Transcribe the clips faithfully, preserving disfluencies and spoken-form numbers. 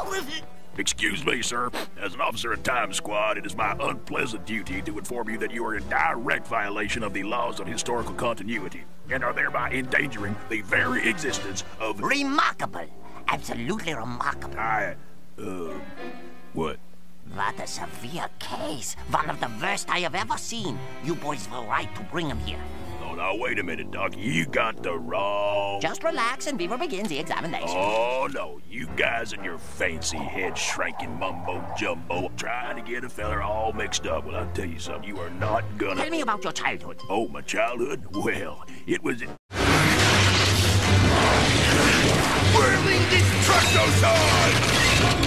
Excuse me, sir. As an officer of Time Squad, it is my unpleasant duty to inform you that you are in direct violation of the laws of historical continuity and are thereby endangering the very existence of... Remarkable. Absolutely remarkable. I... uh... what? What a severe case. One of the worst I have ever seen. You boys were right to bring him here. Oh, now, wait a minute, Doc. You got the wrong... Just relax and Beaver begins the examination. Oh, no. You guys and your fancy head-shrinking mumbo-jumbo trying to get a feller all mixed up. Well, I'll tell you something. You are not gonna... Tell me about your childhood. Oh, my childhood? Well, it was... in... Whirling Destructocide!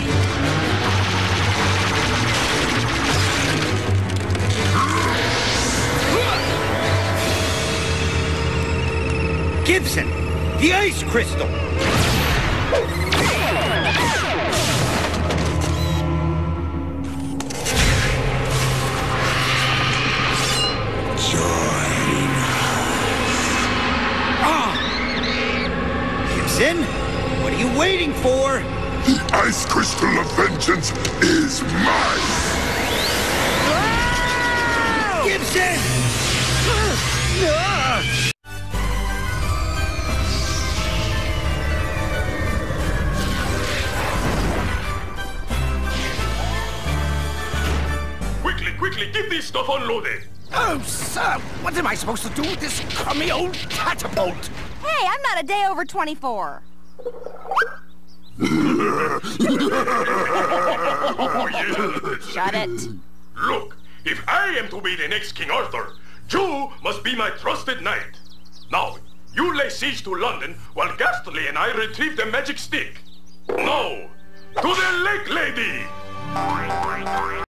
Gibson, the ice crystal! Join Ah! Gibson, what are you waiting for? The ice crystal of vengeance is mine! Whoa! Gibson! Ah! Quickly, get this stuff unloaded! Oh, sir, what am I supposed to do with this crummy old catapult? Hey, I'm not a day over twenty-four. Oh, yes. Shut it. Look, if I am to be the next King Arthur, you must be my trusted knight. Now, you lay siege to London while Ghastly and I retrieve the magic stick. Now, to the Lake Lady!